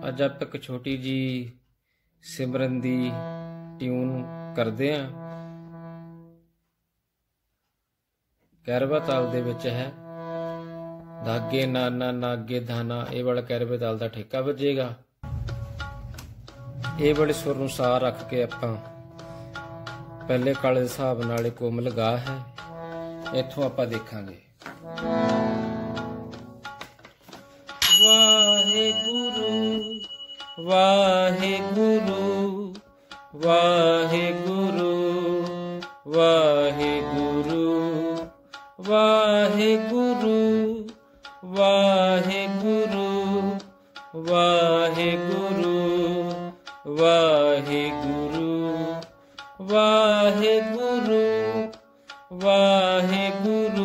ਅੱਜ ਆਪਾਂ ਇੱਕ ਛੋਟੀ ਜੀ ਸਿਮਰਨ ਦੀ ਟਿਊਨ ਕਰਦੇ ਆਂ। ਕੈਰਵਾ ਤਾਲ ਦੇ ਵਿੱਚ ਹੈ। धागे नाना नागे धाना ये वाला कैरवे ताल का ठेका वजेगा। ये वाले सुर नूं सा रख के आपां पहले काले हिसाब नाल कोमल गा है। इत्थों आपां देखांगे वाहेगुरु वाहेगुरु वाहेगुरु वाहेगुरु वाहेगुरु वाहेगुरु वाहेगुरु वाहेगुरु वाहेगुरु वाहेगुरु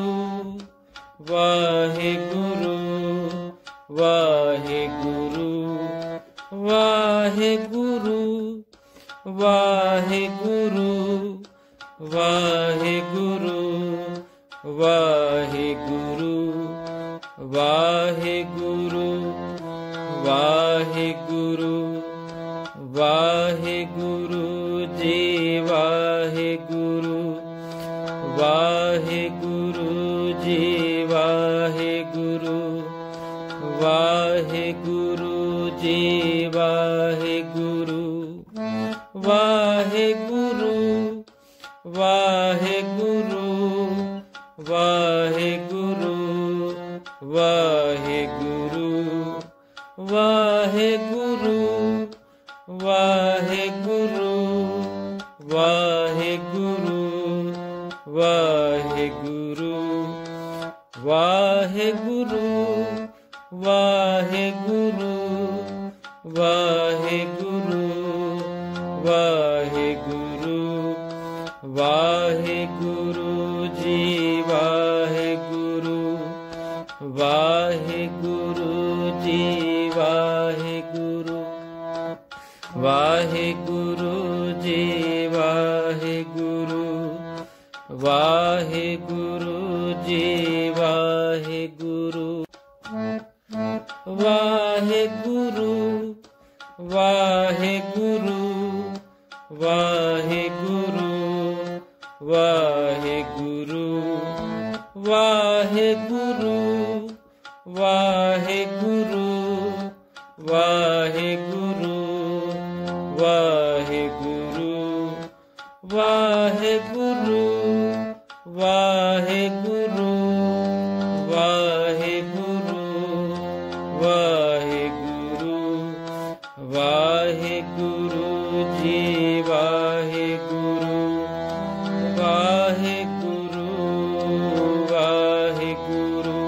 वाहेगुरु वाहेगुरु वाहेगुरु वाहेगुरु वाहेगुरु वाहेगुरु वाहेगुरु वाहेगुरु वाहेगुरु जी वाहेगुरु वाहेगुरु जी वाहेगुरु वाहेगुरु जी वाहेगुरु वाहेगुरु वाहेगुरु वाहेगुरु वाहेगुरु वाहेगुरु वाहेगुरु वाहेगुरु वाहेगुरु वाहेगुरु वाहेगुरु वाहेगुरु वाहेगुरु वाहेगुरु जी वाहेगुरु वाहेगुरु जी वाहेगुरु वाहेगुरु जी वाहेगुरु वाहेगुरु जी वाहेगुरु वाहेगुरु वाहेगुरु वाहेगुरु वाहेगुरु वाहेगुरु वाहेगुरु वाहेगुरु वाहेगुरु वाहेगुरु वाहेगुरु वाहेगुरु वाहेगुरु वाहेगुरु जी वाहेगुरु वाहेगुरु वाहेगुरु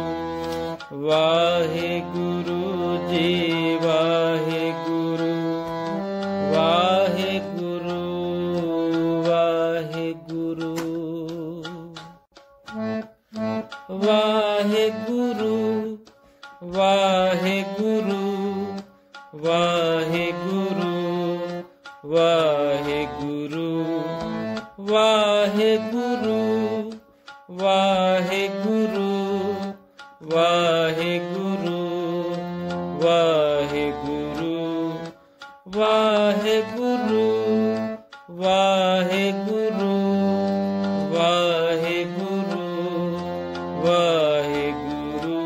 वाहेगुरु जी वाहेगुरु वाहेगुरु वाहेगुरु वाहेगुरु वाहेगुरु वाहेगुरु वाहेगुरु वाहेगुरु वाहेगुरु वाहेगुरु वाहेगुरु वाहेगुरु वाहेगुरु वाहेगुरु वाहेगुरु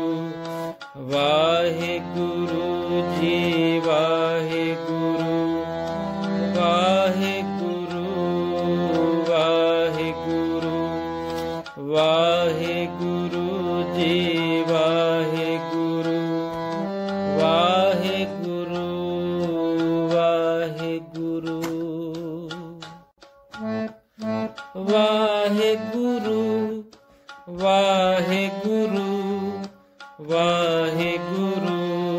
वाहेगुरु जी वाहेगुरु वाहेगुरु वाहेगुरु वाहेगुरु जी वाहेगुरु वाहेगुरु वाहेगुरु वाहेगुरु वाहेगुरु वाहेगुरु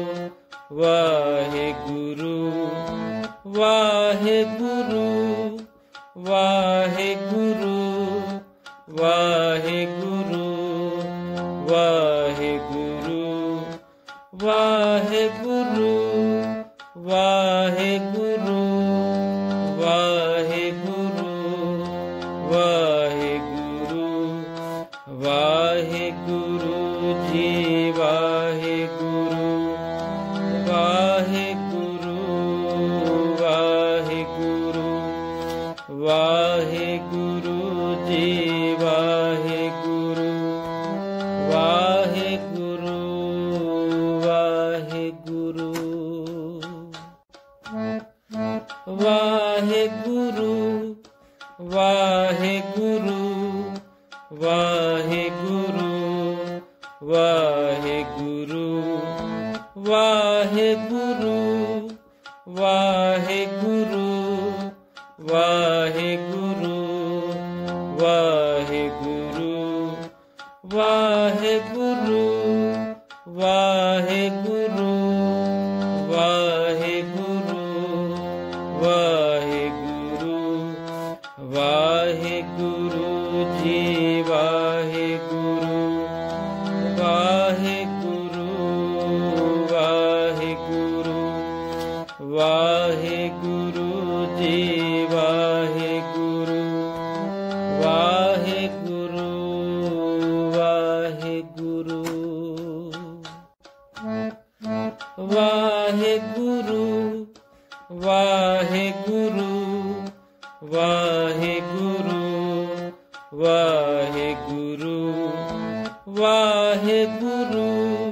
वाहेगुरु वाहेगुरु वाहेगुरु वाहेगुरु वाहेगुरु वाहेगुरु वाहेगुरु वाहेगुरु वाहेगुरु वाहेगुरु जी वाहेगुरु वाहेगुरु ਵਾਹਿਗੁਰੂ ਵਾਹਿਗੁਰੂ ਵਾਹਿਗੁਰੂ ਵਾਹਿਗੁਰੂ ਵਾਹਿਗੁਰੂ ਵਾਹਿਗੁਰੂ ਵਾਹਿਗੁਰੂ ਵਾਹਿਗੁਰੂ ਵਾਹਿਗੁਰੂ ਵਾਹਿਗੁਰੂ ਵਾਹਿਗੁਰੂ ਵਾਹਿਗੁਰੂ ਵਾਹਿਗੁਰੂ ਜੀ ਵਾਹਿਗੁਰੂ ਵਾਹਿਗੁਰੂ ਵਾਹਿਗੁਰੂ ਵਾਹਿਗੁਰੂ ਜੀ ਵਾਹਿਗੁਰੂ ਵਾਹਿਗੁਰੂ ਵਾਹਿਗੁਰੂ ਵਾਹਿਗੁਰੂ ਵਾਹਿਗੁਰੂ ਵਾਹਿਗੁਰੂ ਵਾਹਿਗੁਰੂ ਵਾਹਿਗੁਰੂ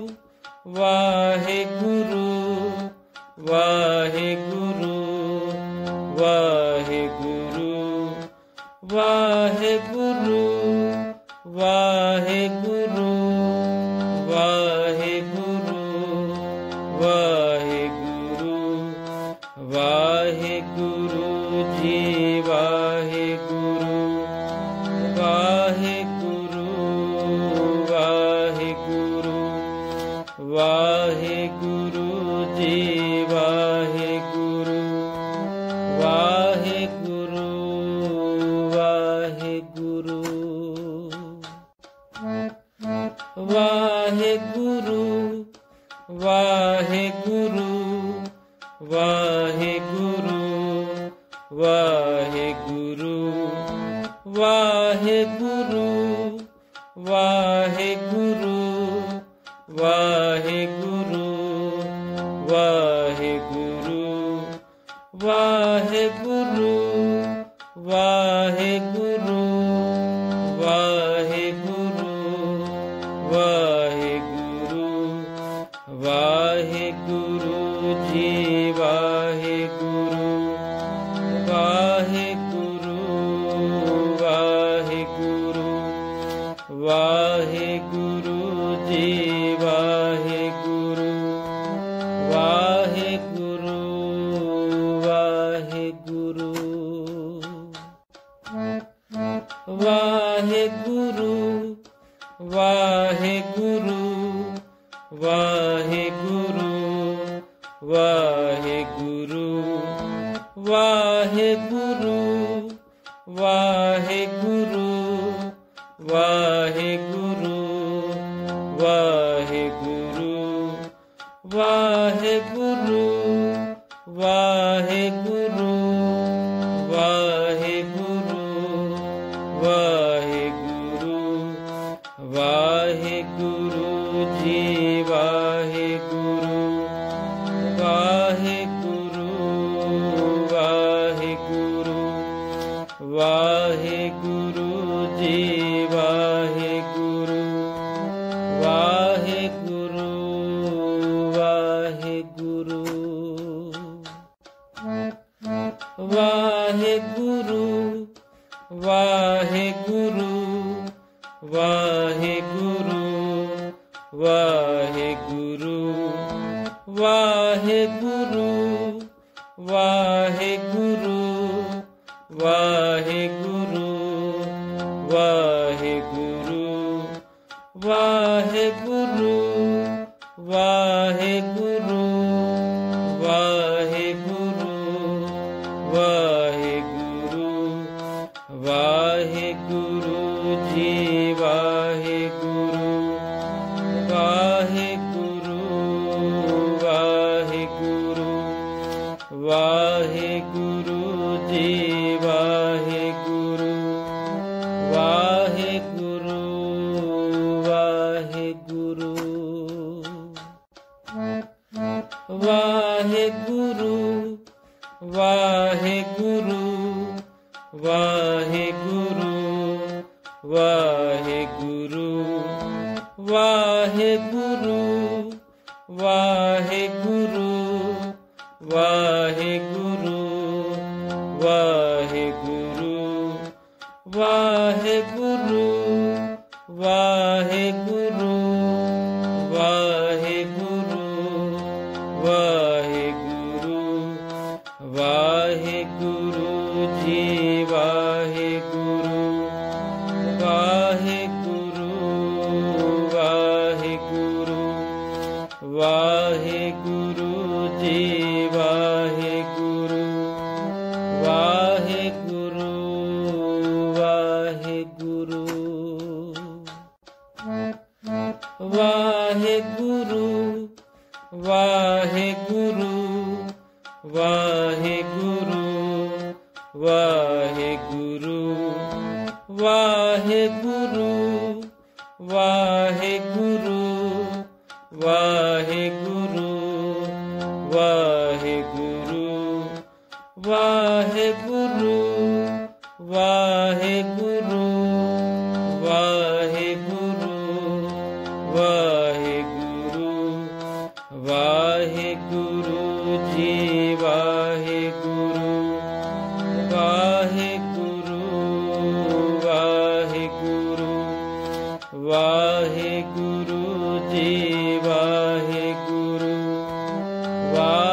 ਵਾਹਿਗੁਰੂ ਵਾਹਿਗੁਰੂ ਵਾਹਿਗੁਰੂ ਵਾਹਿਗੁਰੂ ਵਾਹਿਗੁਰੂ ਵਾਹਿਗੁਰੂ ਵਾਹਿਗੁਰੂ ਵਾਹਿਗੁਰੂ ਜੀ ਵਾਹਿਗੁਰੂ ਵਾਹਿਗੁਰੂ ਵਾਹਿਗੁਰੂ ਵਾਹਿਗੁਰੂ ਜੀ ਵਾਹਿਗੁਰੂ ਵਾਹਿਗੁਰੂ ਵਾਹਿਗੁਰੂ ਵਾਹਿਗੁਰੂ ਵਾਹਿਗੁਰੂ ਵਾਹਿਗੁਰੂ ਵਾਹਿਗੁਰੂ ਵਾਹਿਗੁਰੂ ਵਾਹਿਗੁਰੂ ਵਾਹਿਗੁਰੂ ਵਾਹਿਗੁਰੂ ਵਾਹਿਗੁਰੂ ਵਾਹਿਗੁਰੂ ਵਾਹਿਗੁਰੂ ਵਾਹਿਗੁਰੂ ਵਾਹਿਗੁਰੂ ਜੀ ਵਾਹਿਗੁਰੂ ਵਾਹਿਗੁਰੂ ਵਾਹਿਗੁਰੂ ਵਾਹਿਗੁਰੂ ਜੀ ਵਾਹਿਗੁਰੂ ਵਾਹਿਗੁਰੂ ਵਾਹਿਗੁਰੂ ਵਾਹਿਗੁਰੂ ਵਾਹਿਗੁਰੂ ਵਾਹਿਗੁਰੂ ਵਾਹਿਗੁਰੂ ਵਾਹਿਗੁਰੂ ਵਾਹਿਗੁਰੂ ਵਾਹਿਗੁਰੂ ਵਾਹਿਗੁਰੂ ਵਾਹਿਗੁਰੂ ਵਾਹਿਗੁਰੂ ਵਾਹਿਗੁਰੂ ਵਾਹਿਗੁਰੂ ਵਾਹਿਗੁਰੂ ਜੀ ਵਾਹਿਗੁਰੂ ਵਾਹਿਗੁਰੂ ਵਾਹਿਗੁਰੂ ਵਾਹਿਗੁਰੂ ਜੀ ਵਾਹਿਗੁਰੂ ਵਾਹਿਗੁਰੂ ਵਾਹਿਗੁਰੂ ਵਾਹਿਗੁਰੂ ਵਾਹਿਗੁਰੂ ਵਾਹਿਗੁਰੂ ਵਾਹਿਗੁਰੂ ਵਾਹਿਗੁਰੂ ਵਾਹਿਗੁਰੂ ਵਾਹਿਗੁਰੂ ਵਾਹਿਗੁਰੂ ਵਾਹਿਗੁਰੂ ਵਾਹਿਗੁਰੂ ਵਾਹਿਗੁਰੂ ਵਾਹਿਗੁਰੂ ਵਾਹਿਗੁਰੂ ਜੀ ਵਾਹਿਗੁਰੂ ਵਾਹਿਗੁਰੂ ਵਾਹਿਗੁਰੂ ਵਾਹਿਗੁਰੂ ਜੀ ਵਾਹਿਗੁਰੂ ਵਾਹਿਗੁਰੂ ਵਾਹਿਗੁਰੂ ਵਾਹਿਗੁਰੂ ਵਾਹਿਗੁਰੂ ਵਾਹਿਗੁਰੂ ਵਾਹਿਗੁਰੂ ਵਾਹਿਗੁਰੂ ਵਾਹਿਗੁਰੂ ਵਾਹਿਗੁਰੂ ਵਾਹਿਗੁਰੂ ਵਾਹਿਗੁਰੂ ਵਾਹਿਗੁਰੂ ਵਾਹਿਗੁਰੂ ਵਾਹਿਗੁਰੂ ਵਾਹਿਗੁਰੂ ਜੀ ਵਾਹਿਗੁਰੂ ਵਾਹਿਗੁਰੂ ਵਾਹਿਗੁਰੂ ਵਾਹਿਗੁਰੂ ਜੀ ਵਾਹਿਗੁਰੂ ਵਾਹਿਗੁਰੂ ਵਾਹਿਗੁਰੂ ਵਾਹਿਗੁਰੂ ਵਾਹਿਗੁਰੂ ਵਾਹਿਗੁਰੂ ਵਾਹਿਗੁਰੂ ਵਾਹਿਗੁਰੂ ਵਾਹਿਗੁਰੂ ਵਾਹਿਗੁਰੂ ਵਾਹਿਗੁਰੂ ਵਾਹਿਗੁਰੂ ਵਾਹਿਗੁਰੂ ਵਾਹਿਗੁਰੂ ਵਾਹਿਗੁਰੂ ਵਾਹਿਗੁਰੂ ਜੀ ਵਾਹਿਗੁਰੂ ਵਾਹਿਗੁਰੂ ਵਾਹਿਗੁਰੂ ਵਾਹਿਗੁਰੂ ਜੀ ਵਾਹਿਗੁਰੂ ਵਾਹਿਗੁਰੂ